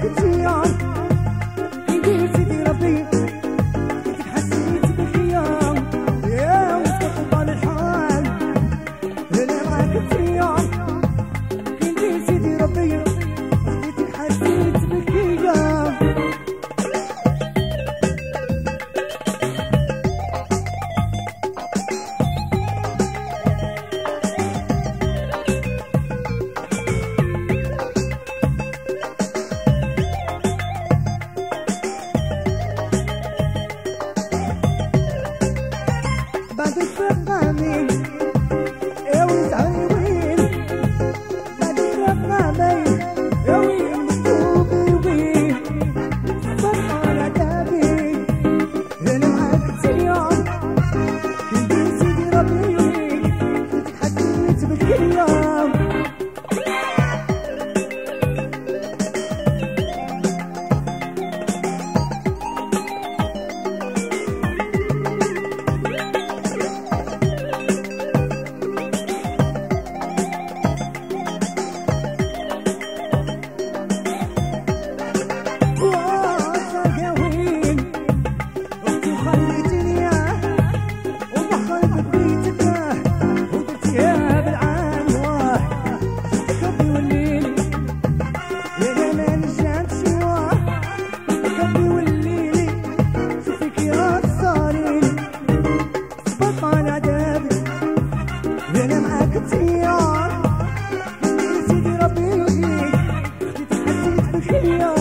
كتيار كي سيدي ربي كنت حسيت بالخيار يا مستقبل الحال انا معاك كتيار كي سيدي ربي كنت حسيت بالخيار بعد الفقامين يا ويل تعيوين بعد الفقامين يا ويل مكتوبي وين صبر على عذابي انا معاك كتيار كي سيدي ربي كنت حسيت بالخيار انا معاك كتيار سيدي ربي يهديك حسيت بالخيار